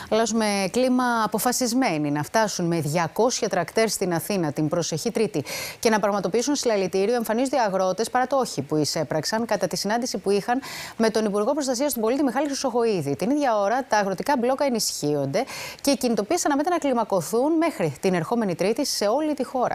Αλλάζουμε κλίμα, αποφασισμένοι να φτάσουν με 200 τρακτέρ στην Αθήνα την προσεχή Τρίτη και να πραγματοποιήσουν συλλαλητήριο. Εμφανίζονται αγρότες παρά το όχι που εισέπραξαν κατά τη συνάντηση που είχαν με τον Υπουργό Προστασίας του Πολίτη Μιχάλη Χρυσοχοΐδη. Την ίδια ώρα, τα αγροτικά μπλόκα ενισχύονται και οι κινητοποίησεις αναμένεται να κλιμακωθούν μέχρι την ερχόμενη Τρίτη σε όλη τη χώρα.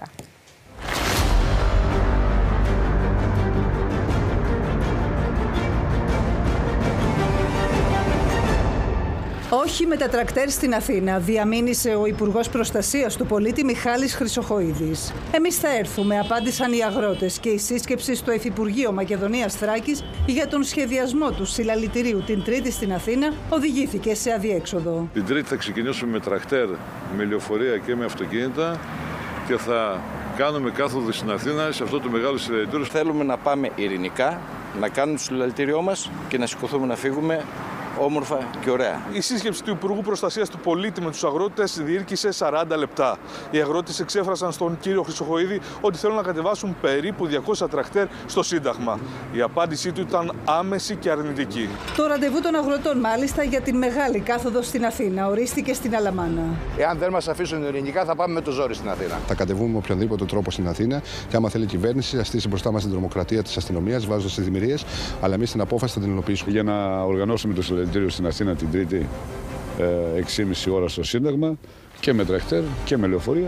Όχι με τα τρακτέρ στην Αθήνα, διαμήνυσε ο Υπουργός Προστασίας του Πολίτη Μιχάλης Χρυσοχοΐδης. Εμείς θα έρθουμε, απάντησαν οι αγρότες, και η σύσκεψη στο Υφυπουργείο Μακεδονίας Θράκης για τον σχεδιασμό του συλλαλητηρίου την Τρίτη στην Αθήνα οδηγήθηκε σε αδιέξοδο. Την Τρίτη θα ξεκινήσουμε με τρακτέρ, με λεωφορεία και με αυτοκίνητα και θα κάνουμε κάθοδο στην Αθήνα σε αυτό το μεγάλο συλλαλητήριο. Θέλουμε να πάμε ειρηνικά, να κάνουμε το συλλαλητήριό μας και να σηκωθούμε να φύγουμε όμορφα και ωραία. Η σύσκεψη του Υπουργού Προστασίας του Πολίτη με τους αγρότες διήρκησε 40 λεπτά. Οι αγρότες εξέφρασαν στον κύριο Χρυσοχοΐδη ότι θέλουν να κατεβάσουν περίπου 200 τρακτέρ στο Σύνταγμα. Η απάντησή του ήταν άμεση και αρνητική. Το ραντεβού των αγροτών, μάλιστα, για την μεγάλη κάθοδο στην Αθήνα ορίστηκε στην Αλαμάνα. Εάν δεν μας αφήσουν ειρηνικά, θα πάμε με το ζόρι στην Αθήνα. Θα κατεβούμε με οποιονδήποτε τρόπο στην Αθήνα και άμα θέλει η κυβέρνηση, θα στήσει μπροστά μας την τρομοκρατία της αστυνομίας, βάζοντας τις δημιουργίες, αλλά εμείς την απόφαση θα την υλοποιήσουμε. Για να οργανώσουμε το συλλαλητήριο στην Αθήνα την Τρίτη, 6,5 ώρα στο Σύνταγμα, και με τρακτέρ και με λεωφορεία.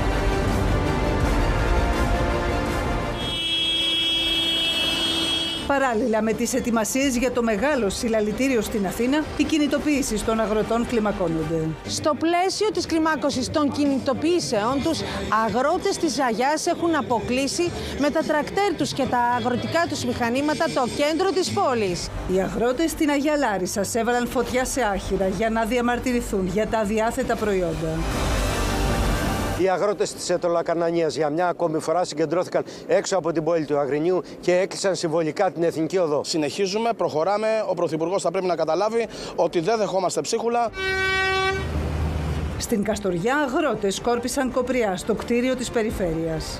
Παράλληλα με τις ετοιμασίες για το μεγάλο συλλαλητήριο στην Αθήνα, οι κινητοποιήσεις των αγροτών κλιμακώνονται. Στο πλαίσιο της κλιμάκωσης των κινητοποιήσεων τους, αγρότες της Αγιάς έχουν αποκλείσει με τα τρακτέρ τους και τα αγροτικά τους μηχανήματα το κέντρο της πόλης. Οι αγρότες στην Αγία Λάρισσας έβαλαν φωτιά σε άχυρα για να διαμαρτυρηθούν για τα αδιάθετα προϊόντα. Οι αγρότες της Ετωλακανανίας για μια ακόμη φορά συγκεντρώθηκαν έξω από την πόλη του Αγρινίου και έκλεισαν συμβολικά την Εθνική Οδό. Συνεχίζουμε, προχωράμε. Ο Πρωθυπουργός θα πρέπει να καταλάβει ότι δεν δεχόμαστε ψίχουλα. Στην Καστοριά, αγρότες σκόρπισαν κοπριά στο κτίριο της περιφέρειας.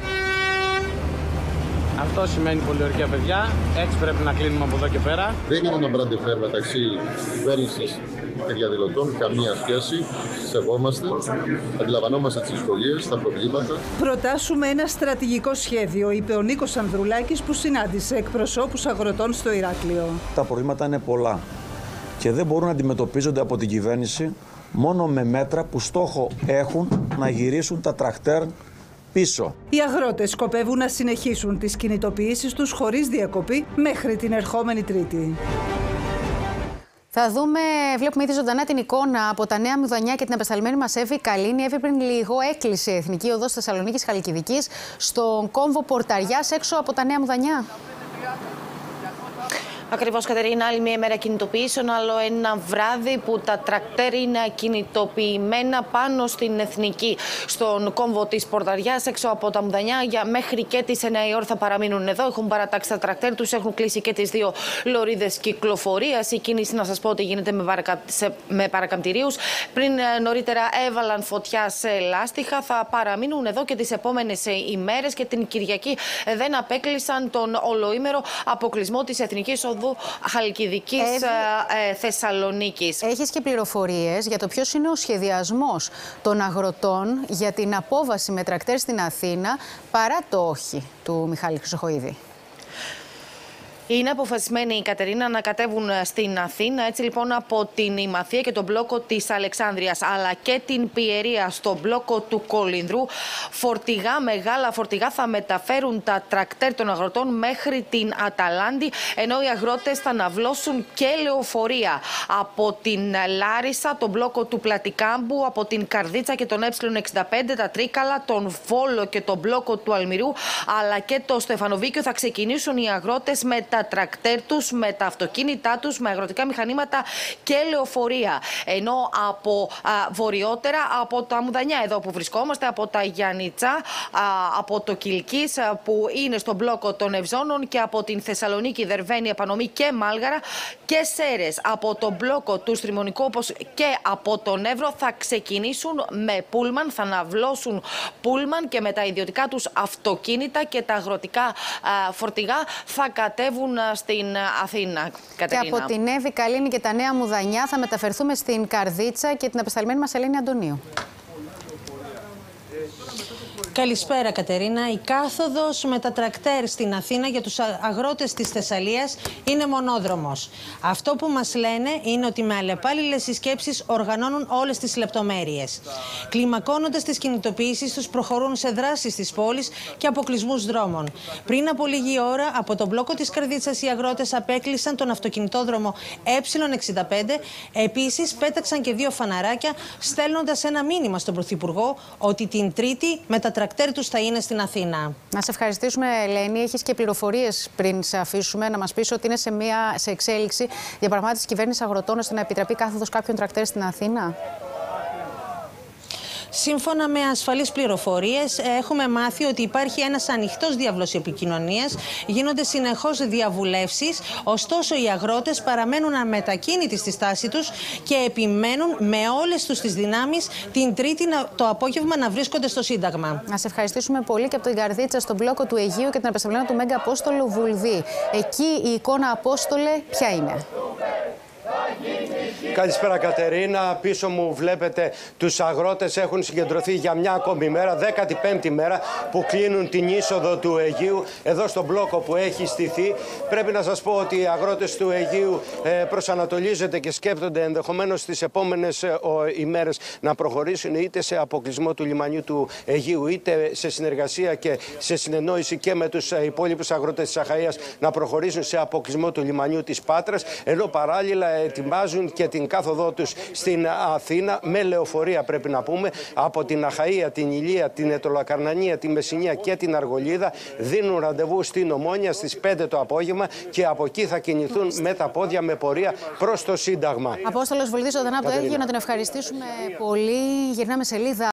Αυτό σημαίνει πολιορκία, παιδιά. Έτσι πρέπει να κλείνουμε από εδώ και πέρα. Δεν είναι ένα μπραντεφέρ μεταξύ κυβέρνησης και διαδηλωτών, καμία σχέση. Σεβόμαστε, αντιλαμβανόμαστε τις δυσκολίες, τα προβλήματα. Προτάσουμε ένα στρατηγικό σχέδιο, είπε ο Νίκος Ανδρουλάκης, που συνάντησε εκπροσώπους αγροτών στο Ηράκλειο. Τα προβλήματα είναι πολλά και δεν μπορούν να αντιμετωπίζονται από την κυβέρνηση μόνο με μέτρα που στόχο έχουν να γυρίσουν τα τρακτέρ πίσω. Οι αγρότες σκοπεύουν να συνεχίσουν τις κινητοποιήσεις τους χωρίς διακοπή μέχρι την ερχόμενη Τρίτη. Θα δούμε, βλέπουμε ήδη ζωντανά την εικόνα από τα Νέα Μουδανιά και την απεσταλμένη μας Εύη Καλίνη. Εύη, πριν λίγο έκλεισε η Εθνική Οδός Θεσσαλονίκης Χαλκιδικής στον κόμβο Πορταριάς έξω από τα Νέα Μουδανιά. Ακριβώς, Κατερίνα, άλλη μια ημέρα κινητοποιήσεων, άλλο ένα βράδυ που τα τρακτέρ είναι κινητοποιημένα πάνω στην Εθνική, στον κόμβο της Πορταριάς, έξω από τα Μουδανιά. Για μέχρι και τις 9 η ώρα θα παραμείνουν εδώ. Έχουν παρατάξει τα τρακτέρ τους, έχουν κλείσει και τις δύο λωρίδες κυκλοφορίας. Η κίνηση, να σας πω ότι γίνεται με παρακαμπτηρίους. Πριν νωρίτερα έβαλαν φωτιά σε λάστιχα. Θα παραμείνουν εδώ και τις επόμενες ημέρες και την Κυριακή δεν απέκλεισαν τον ολοήμερο αποκλεισμό της Εθνικής Οδού Χαλκιδικής Θεσσαλονίκης. Έχεις και πληροφορίες για το ποιος είναι ο σχεδιασμός των αγροτών για την απόβαση με τρακτέρ στην Αθήνα παρά το όχι του Μιχάλη Χρυσοχοΐδη? Είναι αποφασισμένοι, η Κατερίνα, να κατέβουν στην Αθήνα. Έτσι λοιπόν, από την Ημαθία και τον μπλόκο της Αλεξάνδρειας, αλλά και την Πιερία στο μπλόκο του Κολυνδρού, μεγάλα φορτηγά θα μεταφέρουν τα τρακτέρ των αγροτών μέχρι την Αταλάντη, ενώ οι αγρότες θα ναυλώσουν και λεωφορεία από την Λάρισα, τον μπλόκο του Πλατικάμπου, από την Καρδίτσα και τον Ε65, τα Τρίκαλα, τον Βόλο και τον μπλόκο του Αλμυρού, αλλά και το Στεφανοβίκιο. Θα ξεκινήσουν οι αγρότες με τα τρακτέρ τους, με τα αυτοκίνητά τους, με αγροτικά μηχανήματα και λεωφορεία. Ενώ από βορειότερα, από τα Μουδανιά, εδώ που βρισκόμαστε, από τα Γιάννητσά, από το Κιλκής που είναι στον μπλόκο των Ευζώνων, και από την Θεσσαλονίκη, Δερβαίνη, Επανομή και Μάλγαρα και Σέρες, από τον μπλόκο του Στριμονικού όπως και από τον Εύρο, θα ξεκινήσουν με πούλμαν, θα ναυλώσουν πούλμαν και με τα ιδιωτικά τους αυτοκίνητα, και τα αγροτικά φορτηγά θα κατέβουν κατέβουν στην Αθήνα, Κατερίνα. Και από την Εύη Καλίνη και τα Νέα Μουδανιά θα μεταφερθούμε στην Καρδίτσα και την απεσταλμένη μας Ελένη Αντωνίου. Καλησπέρα, Κατερίνα. Η κάθοδος με τα τρακτέρ στην Αθήνα για τους αγρότες της Θεσσαλίας είναι μονόδρομος. Αυτό που μας λένε είναι ότι με αλλεπάλληλες συσκέψεις οργανώνουν όλες τις λεπτομέρειες. Κλιμακώνοντας τις κινητοποιήσεις τους, προχωρούν σε δράσεις της πόλης και αποκλεισμούς δρόμων. Πριν από λίγη ώρα, από τον μπλόκο της Καρδίτσας, οι αγρότες απέκλεισαν τον αυτοκινητόδρομο Ε65. Επίσης, πέταξαν και 2 φαναράκια, στέλνοντας ένα μήνυμα στον Πρωθυπουργό ότι την Τρίτη με τα τρακτέρ τους θα είναι στην Αθήνα. Να σε ευχαριστήσουμε, Ελένη. Έχεις και πληροφορίες πριν σε αφήσουμε να μας πεις ότι είναι σε εξέλιξη διαπραγμάτευση κυβέρνησης αγροτών ώστε να επιτραπεί κάθοδος κάποιων τρακτέρ στην Αθήνα. Σύμφωνα με ασφαλείς πληροφορίες, έχουμε μάθει ότι υπάρχει ένας ανοιχτός διάβλος επικοινωνίας, γίνονται συνεχώς διαβουλεύσεις, ωστόσο οι αγρότες παραμένουν αμετακίνητοι στη στάση τους και επιμένουν με όλες τους τις δυνάμεις την Τρίτη το απόγευμα να βρίσκονται στο Σύνταγμα. Να σε ευχαριστήσουμε πολύ και από την Καρδίτσα στον μπλόκο του Αιγείου και την απεσταλμένη του Μέγκα Απόστολου Βουλδί. Εκεί η εικόνα, Απόστολε, ποια είναι? Καλησπέρα, Κατερίνα. Πίσω μου βλέπετε τους αγρότες έχουν συγκεντρωθεί για μια ακόμη μέρα, 15η μέρα που κλείνουν την είσοδο του Αιγείου εδώ στον μπλόκο που έχει στηθεί. Πρέπει να σας πω ότι οι αγρότες του Αιγείου προσανατολίζονται και σκέπτονται ενδεχομένως στις επόμενες ημέρες να προχωρήσουν είτε σε αποκλεισμό του λιμανιού του Αιγείου, είτε σε συνεργασία και σε συνεννόηση και με τους υπόλοιπους αγρότες της Αχαΐας να προχωρήσουν σε αποκλεισμό του λιμανιού της Πάτρας, ενώ παράλληλα ετοιμάζουν και την κάθοδό τους στην Αθήνα με λεωφορεία, πρέπει να πούμε, από την Αχαΐα, την Ηλία, την Αιτωλακαρνανία, τη Μεσσηνία και την Αργολίδα. Δίνουν ραντεβού στην Ομόνια στις 5 το απόγευμα και από εκεί θα κινηθούν με τα πόδια με πορεία προς το Σύνταγμα. Απόστολος Βουλδής, ζωντανά από το Αίγυπτο, να τον ευχαριστήσουμε πολύ. Γυρνάμε σελίδα.